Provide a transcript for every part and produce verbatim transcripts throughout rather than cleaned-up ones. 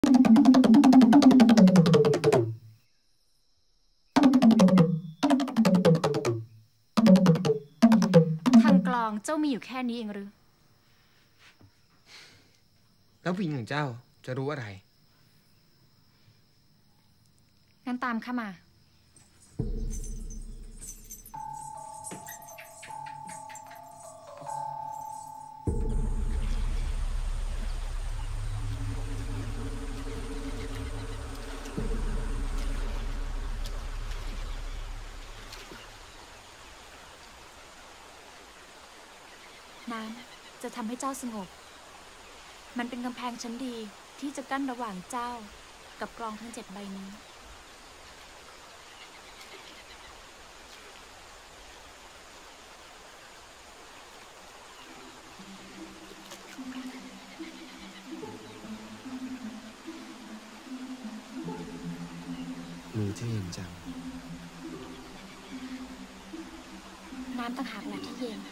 ทางกลองเจ้ามีอยู่แค่นี้เองหรือแล้วผู้หญิงอย่างเจ้าจะรู้อะไรงั้นตามข้ามาน้ำจะทำให้เจ้าสงบมันเป็นกำแพงชั้นดีที่จะกั้นระหว่างเจ้ากับกลองทั้งเจ็ดใบนี้มือที่เย็นจังน้ำต่างหากแหละที่เย็น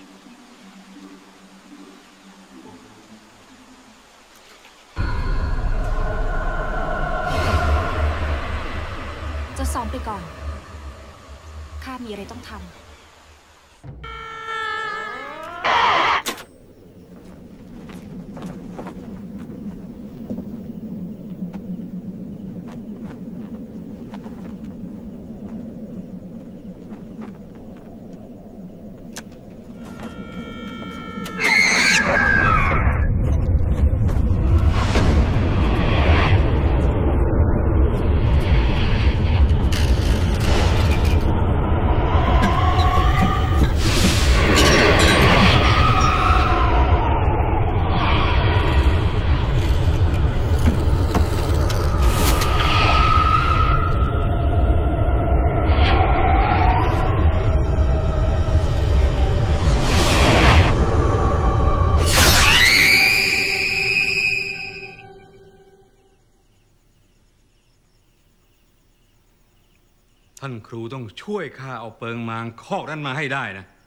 จะซ้อมไปก่อนข้ามีอะไรต้องทำท่านครูต้องช่วยข้าเอาเปิงมางคอกนั้นมาให้ได้นะ